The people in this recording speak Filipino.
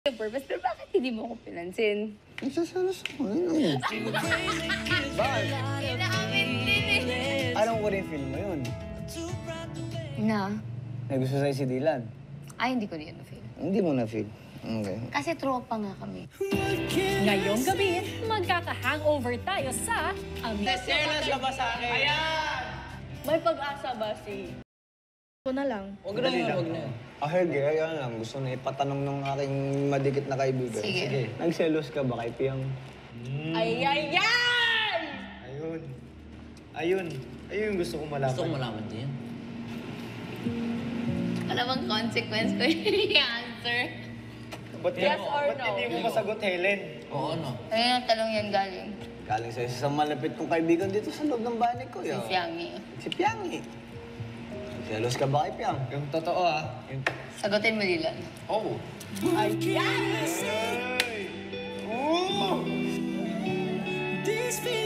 yung purpose, pero bakit hindi mo ako pinansin? Nagsasalas ako. Bakit? Inaamin din eh. Alam ko rin film mo yun. Na? May gusto sa'yo si Dylan. Ay, hindi ko rin na-feel. Hindi mo na-feel. Okay. Kasi tropa nga kami. Ngayong gabi, magkaka-hangover tayo sa aminan. Selos ka ba sa akin? Ayan! May pag-asa ba si... Ito na lang. Huwag na yun, huwag na. Herge, ayan lang. Gusto na ipatanong ng aking madikit na kaibigan. Sige. Nagselos ka ba kay Piang? Ay, ay, ay! Ayun. Ayun. Ayun yung gusto kong malaman. Gusto ko malaman din. Alam bang consequence ko yung answer? Ba't Yes or ba't no? hindi mo masagot, Helen? Oo, no. Ayun ang talong yan galing. Galing sa isa sa malapit kong kaibigan dito sa loob ng bahay ko. Si Fiangi. Si Piangi. Selos ka ba kay Piang? Yung totoo Yung... Sagutin mo, Dylan. Oh. Ayan! Oh!